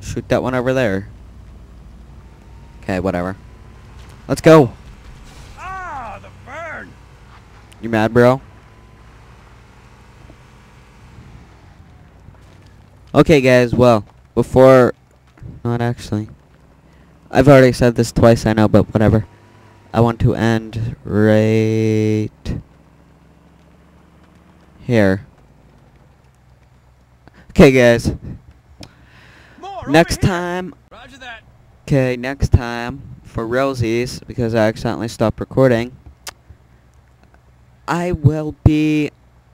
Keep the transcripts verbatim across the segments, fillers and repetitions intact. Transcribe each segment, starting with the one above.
shoot that one over there. Okay, whatever. Let's go. Ah, the burn. You mad, bro? Okay, guys, well, before... Not actually. I've already said this twice, I know, but whatever. I want to end right... here. Okay, guys. More Next over here. time... Roger that. Okay, next time, for realsies, because I accidentally stopped recording, I will be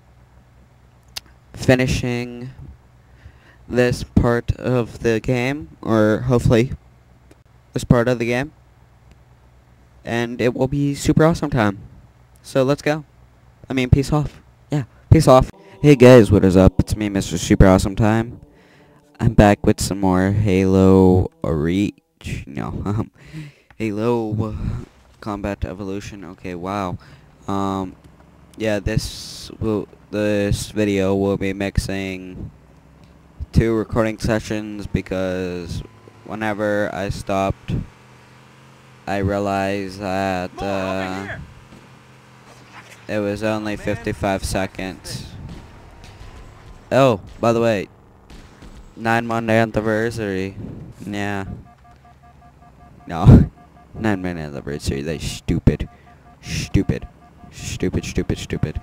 finishing this part of the game, or hopefully this part of the game, and it will be super awesome time. So let's go. I mean, peace off. Yeah, peace off. Hey guys, what is up? It's me, Mister Super Awesome Time. I'm back with some more Halo Reach. No, um, Halo Combat Evolution. Okay, wow. Um, yeah, this will this video will be mixing two recording sessions because whenever I stopped, I realized that uh, it was only fifty-five seconds. Oh, by the way, nine month anniversary. Yeah. No, nine month anniversary. That's stupid, stupid, stupid, stupid, stupid.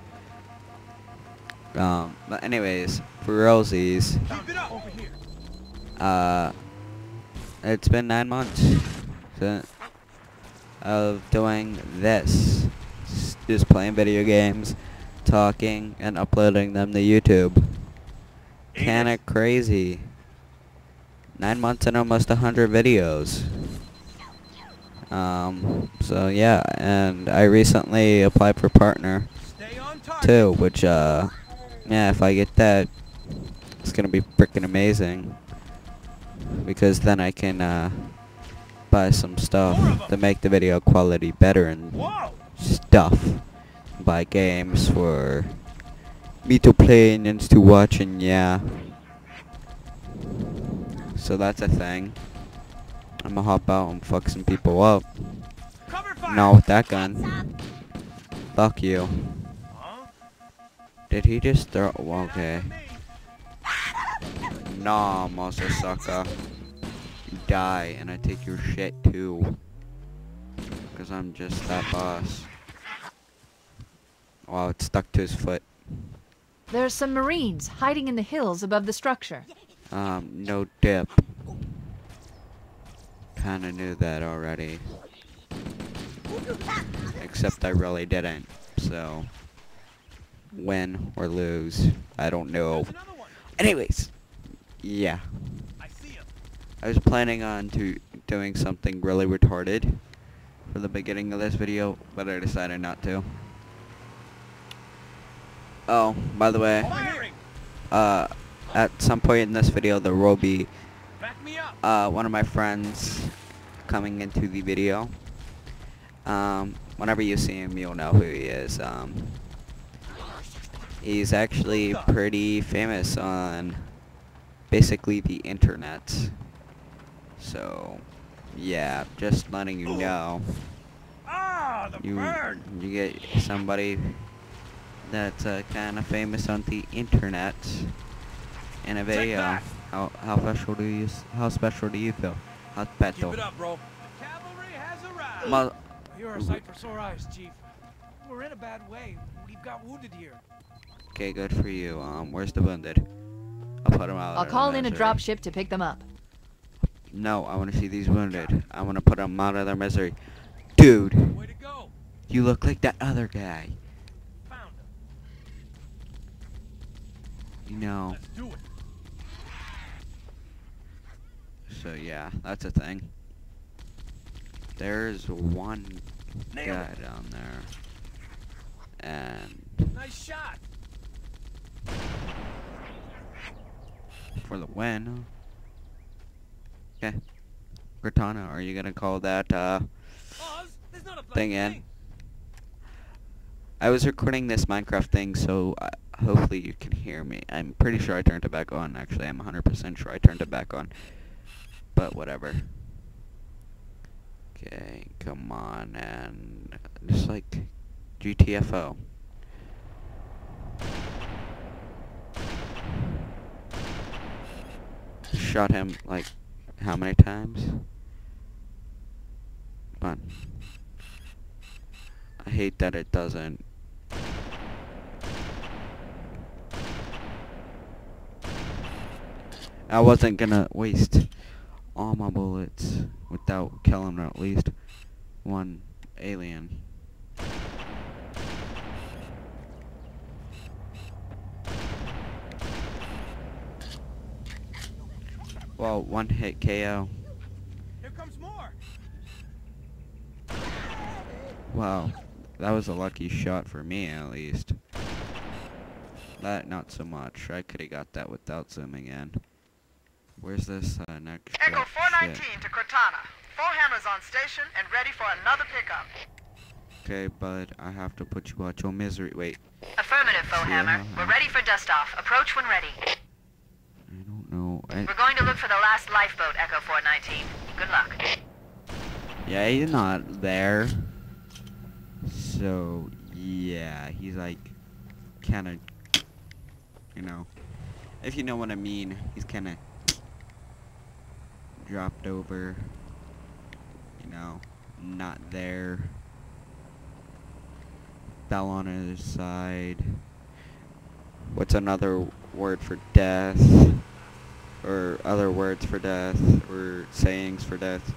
Um, but anyways, for realsies, uh, it's been nine months so, of doing this, S just playing video games, talking, and uploading them to YouTube. Kinda crazy. Nine months and almost a hundred videos. Um, so yeah, and I recently applied for partner too, which uh, yeah, if I get that, it's gonna be freaking amazing. Because then I can uh, buy some stuff to make the video quality better and stuff. Buy games for me to play and to watch, and yeah. So that's a thing. I'm gonna hop out and fuck some people up. No, with that gun. Fuck you. Did he just throw? Well, okay. Nah, monster sucker. You die, and I take your shit too. Because I'm just that boss. Wow, it's stuck to his foot. There's some Marines hiding in the hills above the structure. Um, no dip. Kinda knew that already. Except I really didn't, so... win or lose, I don't know. Anyways, yeah. I was planning on to doing something really retarded for the beginning of this video, but I decided not to. Oh, by the way, uh, at some point in this video there will be uh, one of my friends coming into the video. Um, whenever you see him, you'll know who he is. Um, he's actually pretty famous on basically the internet. So, yeah, just letting you know. You, you get somebody that's uh, kind of famous on the internet in a video. How how special do you how special do you feel? How special? Keep it up, bro. The cavalry has arrived. Well, You're a sight for sore eyes, Chief. We're in a bad way. We've got wounded here. okay, good for you. Um, where's the wounded? I'll put them out. I'll call in a dropship to pick them up. No, I want to see these wounded. I want to put them out of their misery. Dude, Way to go. you look like that other guy. Found him. You know. Let's do it. So yeah, that's a thing. There's one Nailed guy it. down there. And Nice shot. for the win. Okay. Cortana, are you gonna call that uh Oz, there's not a thing bloody in? thing. I was recording this Minecraft thing, so uh, hopefully you can hear me. I'm pretty sure I turned it back on. Actually, I'm one hundred percent sure I turned it back on. but whatever. Okay, come on, and just like G T F O. Shot him like how many times? Come on. I hate that it doesn't. I wasn't gonna waste all my bullets without killing at least one alien. Well, one hit K O. Here comes more. Wow, that was a lucky shot for me at least. That not so much. I could have got that without zooming in. Where's this uh, next Echo ship? four nineteen to Cortana. Four hammers on station and ready for another pickup. Okay, bud, I have to put you out your misery. Wait, Affirmative, Foehammer. We're ready for dust-off. Approach when ready. I don't know. I, We're going to look for the last lifeboat, Echo four nineteen. Good luck. yeah, he's not there. So, yeah, he's like, kind of, you know, if you know what I mean, he's kind of dropped over, you know, not there. Fell on his side. What's another word for death? Or other words for death? Or sayings for death?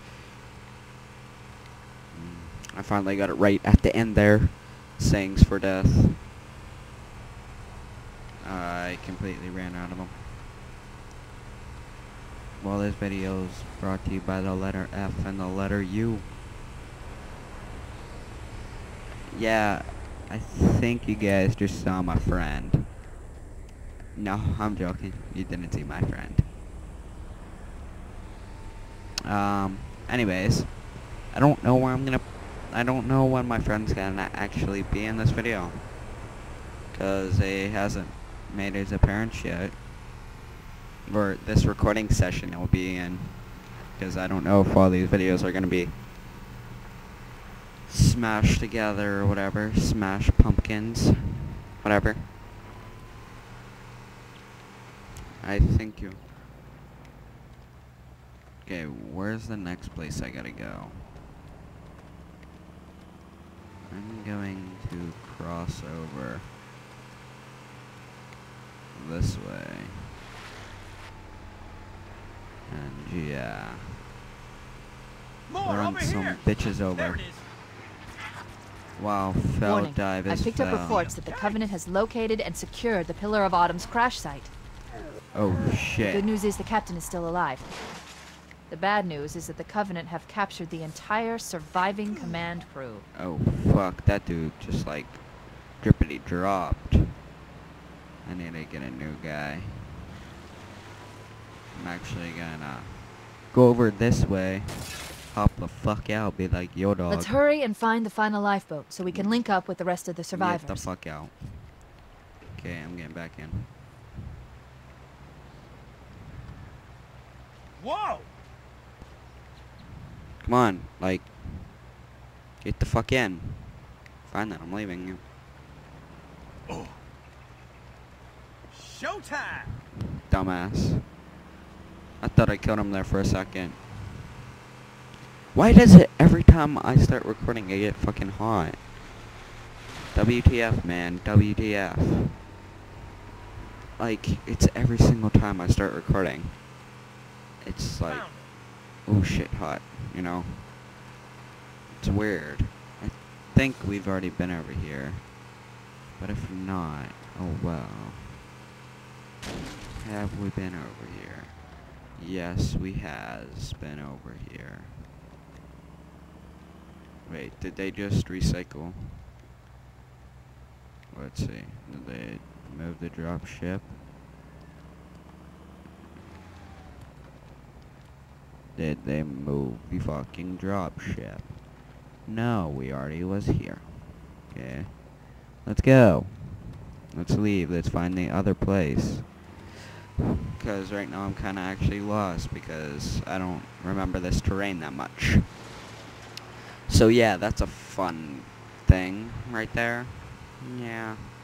Mm, I finally got it right at the end there. Sayings for death. I completely ran out of them. Well, this video is brought to you by the letter F and the letter U. Yeah, I think you guys just saw my friend. No, I'm joking. You didn't see my friend. Um, anyways, I don't know where I'm gonna... I don't know when my friend's gonna actually be in this video. Because he hasn't made his appearance yet. Or this recording session he'll be in. Because I don't know if all these videos are gonna be smashed together or whatever. Smash pumpkins. Whatever. I think you... Okay, where's the next place I gotta go? I'm going to cross over this way. And yeah. More Run over some here. bitches There over. it is. Wow, fell Warning. dive I is picked up fell. reports that the Covenant has located and secured the Pillar of Autumn's crash site. Oh The good shit. news is the captain is still alive. The bad news is that the Covenant have captured the entire surviving command crew. Oh fuck, that dude just like drippity dropped. I need to get a new guy. I'm actually gonna go over this way, hop the fuck out, be like, yo dog. Let's hurry and find the final lifeboat so we can link up with the rest of the survivors. Get the fuck out. Okay, I'm getting back in. Whoa! Come on, like, get the fuck in. Fine then, I'm leaving you. Oh. Showtime! Dumbass. I thought I killed him there for a second. Why does it every time I start recording I get fucking hot? W T F, man. W T F. Like, it's every single time I start recording. It's like, Found oh shit, hot, you know? It's weird. I think we've already been over here. But if not, oh well. Have we been over here? Yes, we has been over here. Wait, did they just recycle? Let's see. Did they move the drop ship? Did they move the fucking drop ship? No, we already was here. Okay. Let's go. Let's leave. Let's find the other place. because right now I'm kind of actually lost because I don't remember this terrain that much. So yeah, that's a fun thing right there. Yeah.